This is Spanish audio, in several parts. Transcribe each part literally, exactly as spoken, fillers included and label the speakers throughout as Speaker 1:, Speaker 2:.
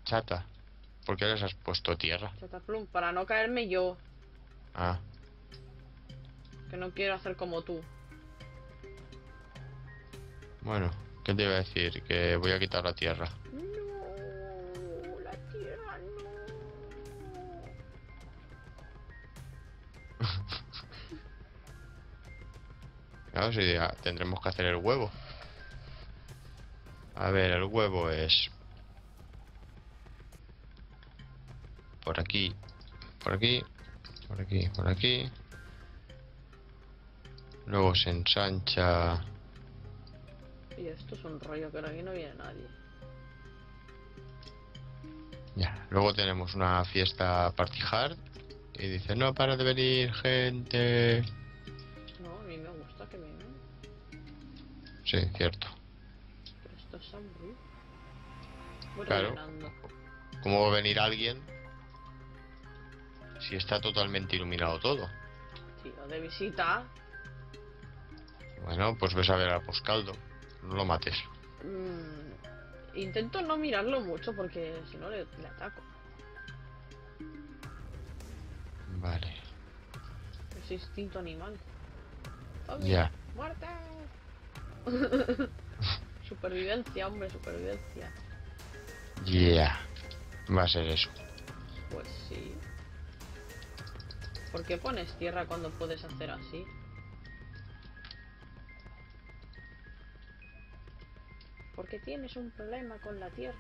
Speaker 1: Chata. ¿Por qué les has puesto tierra?
Speaker 2: Chataplum, para no caerme yo.
Speaker 1: Ah,
Speaker 2: Que no quiero hacer como tú.
Speaker 1: bueno. ¿Qué te iba a decir? Que voy a quitar la tierra.
Speaker 2: No, la tierra no.
Speaker 1: Claro, sí, ya tendremos que hacer el huevo. A ver, el huevo es... Por aquí. Por aquí. Por aquí. Por aquí. Luego se ensancha...
Speaker 2: Y esto es un rollo, que aquí no viene nadie.
Speaker 1: Ya. Luego tenemos una fiesta party hard. Y dice, no para de venir gente.
Speaker 2: No, a mí me gusta que vengan.
Speaker 1: Sí, cierto.
Speaker 2: Pero esto es aburrido. Voy
Speaker 1: Claro.
Speaker 2: rellenando.
Speaker 1: ¿Cómo va a venir alguien si está totalmente iluminado todo?
Speaker 2: Tío, de visita.
Speaker 1: Bueno, pues ves a ver a Poscaldo. No lo mates.
Speaker 2: Mm, intento no mirarlo mucho porque si no le, le ataco.
Speaker 1: Vale.
Speaker 2: Es instinto animal. ¡Zombie!
Speaker 1: Ya.
Speaker 2: ¡Muerte! Supervivencia, hombre, supervivencia.
Speaker 1: Ya. Va a ser eso.
Speaker 2: Pues sí. ¿Por qué pones tierra cuando puedes hacer así? Porque tienes un problema con la tierra.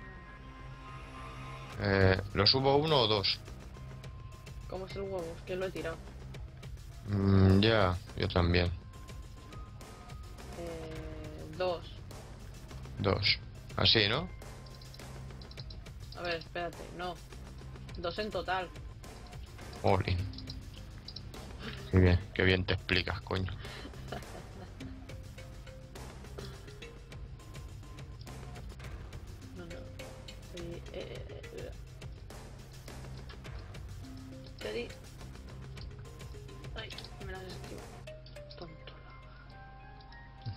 Speaker 1: Eh, ¿Lo subo uno o dos?
Speaker 2: ¿Cómo es el huevo? Es que lo he tirado.
Speaker 1: Mm, ya, yo también.
Speaker 2: Eh, dos.
Speaker 1: Dos. Así, ¿no?
Speaker 2: A ver, espérate, no. Dos en total.
Speaker 1: Olin. Qué bien, qué bien te explicas, coño.
Speaker 2: No, no. Sí, eh, eh, eh. Te di. Ay, me las esquivo. Tonto lava.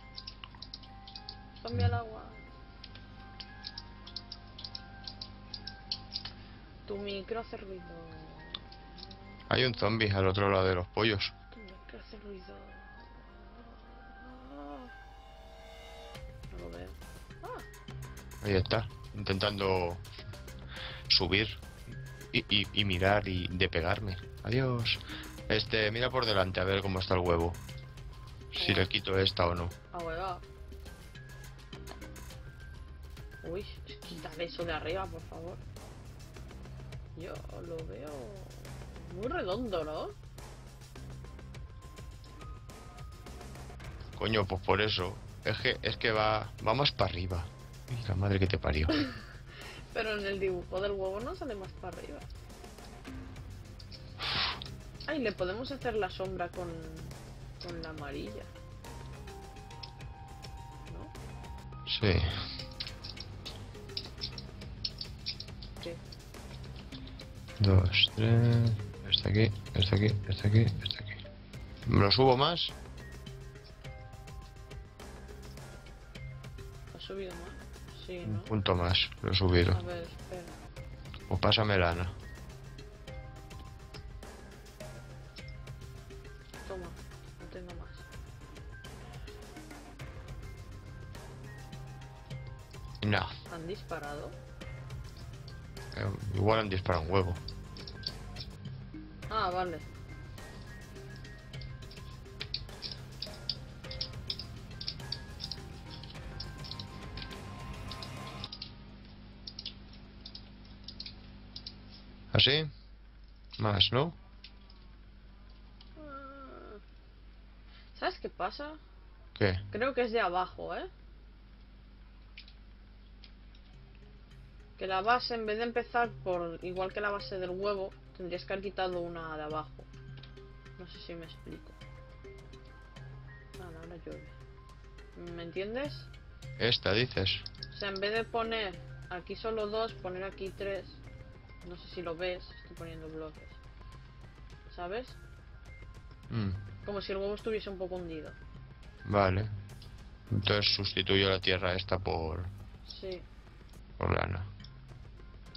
Speaker 2: Zombie al agua. Tu micro hace ruido.
Speaker 1: Hay un zombie al otro lado de los pollos.
Speaker 2: Tu micro hace ruido. No lo veo. Ah,
Speaker 1: Ahí está, intentando subir y, y, y mirar y de pegarme. Adiós. Este, mira por delante a ver cómo está el huevo. Si le quito esta o no.
Speaker 2: a hueva. Uy, quítale eso de arriba, por favor. Yo lo veo muy redondo, ¿no?
Speaker 1: Coño, pues por eso. Es que, es que va, va más para arriba. Y la madre que te parió.
Speaker 2: Pero en el dibujo del huevo no sale más para arriba. Ay, le podemos hacer la sombra con, con la amarilla. ¿No?
Speaker 1: Sí.
Speaker 2: ¿Qué?
Speaker 1: Dos, tres. Está aquí, está aquí, está aquí, está aquí. ¿Me lo subo más?
Speaker 2: ¿Ha subido más? Sí,
Speaker 1: Un
Speaker 2: ¿no?
Speaker 1: punto más, lo he subido.
Speaker 2: A ver, espera.
Speaker 1: Pues pásame lana.
Speaker 2: Toma, no tengo más.
Speaker 1: No.
Speaker 2: ¿Han disparado?
Speaker 1: Eh, igual han disparado un huevo.
Speaker 2: Ah, vale.
Speaker 1: ¿Así? Más, ¿no?
Speaker 2: Ah, ¿sabes qué pasa?
Speaker 1: ¿Qué?
Speaker 2: Creo que es de abajo, ¿eh? Que la base, en vez de empezar por igual que la base del huevo, tendrías que haber quitado una de abajo. No sé si me explico. Ah, no, ahora llueve. ¿Me entiendes?
Speaker 1: Esta, dices.
Speaker 2: O sea, en vez de poner aquí solo dos, poner aquí tres. No sé si lo ves, estoy poniendo bloques. ¿Sabes?
Speaker 1: Mm,
Speaker 2: Como si el huevo estuviese un poco hundido.
Speaker 1: vale. Entonces sustituyo la tierra esta por,
Speaker 2: Sí.
Speaker 1: por lana.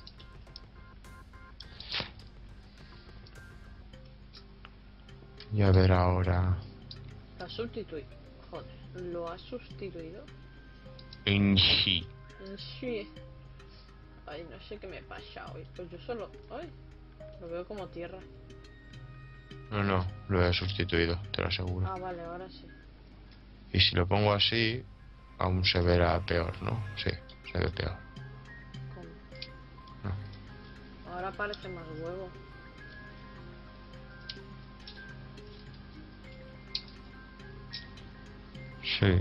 Speaker 1: Y a ver ahora.
Speaker 2: Lo has sustituido. Joder, lo has sustituido.
Speaker 1: En sí.
Speaker 2: Sí. Ay, no sé qué me pasa hoy. Pues yo solo. Ay, lo veo como tierra.
Speaker 1: No, no, lo he sustituido, te lo aseguro.
Speaker 2: Ah, vale, ahora sí.
Speaker 1: Y si lo pongo así, aún se verá peor, ¿no? Sí, se ve peor.
Speaker 2: ¿Cómo?
Speaker 1: No.
Speaker 2: Ahora parece más huevo.
Speaker 1: Sí.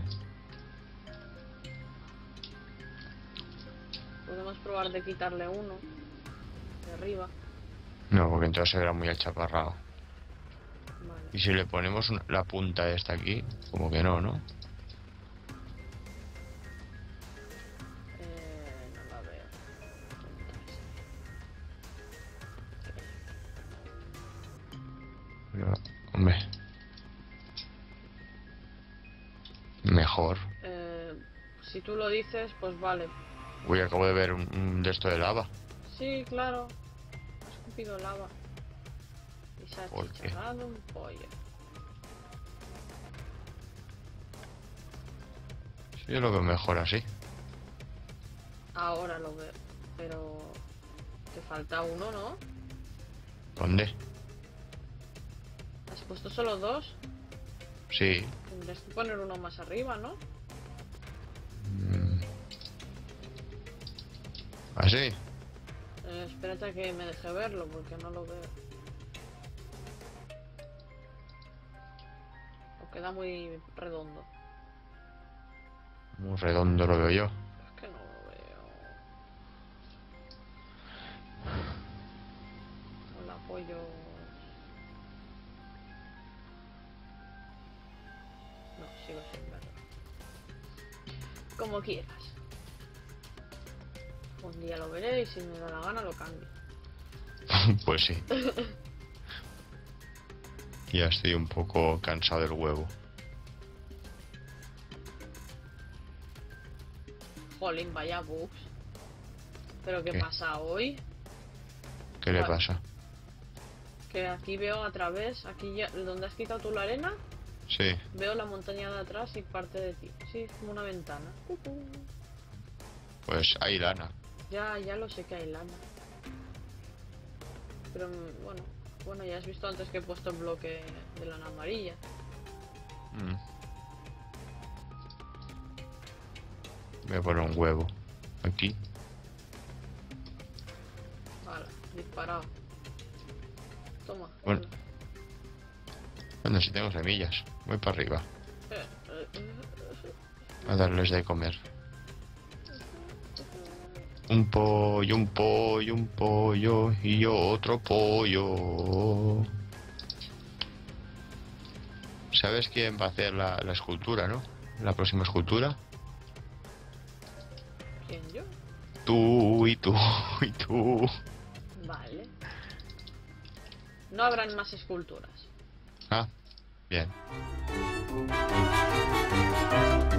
Speaker 2: Podemos probar de quitarle uno. De arriba.
Speaker 1: No, porque entonces se verá muy achaparrado.
Speaker 2: Vale.
Speaker 1: Y si le ponemos una- la punta esta aquí, como que no, ¿no?
Speaker 2: Eh, no la veo.
Speaker 1: Pero, hombre. Mejor.
Speaker 2: Eh, si tú lo dices, pues vale.
Speaker 1: Uy, acabo de ver un, un de esto de lava.
Speaker 2: Sí, claro. Ha escupido lava. Y se ha
Speaker 1: ¿Por qué?
Speaker 2: chicharrado un pollo.
Speaker 1: Sí, yo lo veo mejor así.
Speaker 2: Ahora lo veo. Pero... te falta uno, ¿no?
Speaker 1: ¿Dónde?
Speaker 2: ¿Has puesto solo dos?
Speaker 1: Sí.
Speaker 2: Tendrías que poner uno más arriba, ¿no?
Speaker 1: Mm. ¿Así?
Speaker 2: Eh, espérate a que me deje verlo, porque no lo veo. O queda muy redondo.
Speaker 1: Muy redondo lo veo yo.
Speaker 2: Es que no lo veo. Hola, pollo. No, sigo sin verlo. Como quieras. Un día lo veré y si me da la gana lo cambio.
Speaker 1: Pues sí. Ya estoy un poco cansado del huevo.
Speaker 2: Jolín, vaya bugs. ¿Pero qué,
Speaker 1: ¿Qué?
Speaker 2: pasa hoy?
Speaker 1: ¿Qué le
Speaker 2: Vale.
Speaker 1: pasa?
Speaker 2: Que aquí veo a través, aquí ya, donde has quitado tú la arena,
Speaker 1: Sí.
Speaker 2: veo la montaña de atrás y parte de ti. Sí, es como una ventana. Cucú.
Speaker 1: Pues hay lana.
Speaker 2: Ya, ya lo sé que hay lana. Pero mm, bueno, bueno, ya has visto antes que he puesto el bloque de lana amarilla.
Speaker 1: Mm. Voy a poner un huevo. Aquí.
Speaker 2: Vale, disparado. Toma.
Speaker 1: Bueno. Bueno, si tengo semillas. Voy para arriba.
Speaker 2: Eh, eh, eh,
Speaker 1: A darles de comer. Un pollo, un pollo, un pollo y otro pollo. ¿Sabes quién va a hacer la, la escultura, no? La próxima escultura.
Speaker 2: ¿Quién, yo?
Speaker 1: Tú y tú y tú.
Speaker 2: Vale. No habrán más esculturas.
Speaker 1: Ah, bien.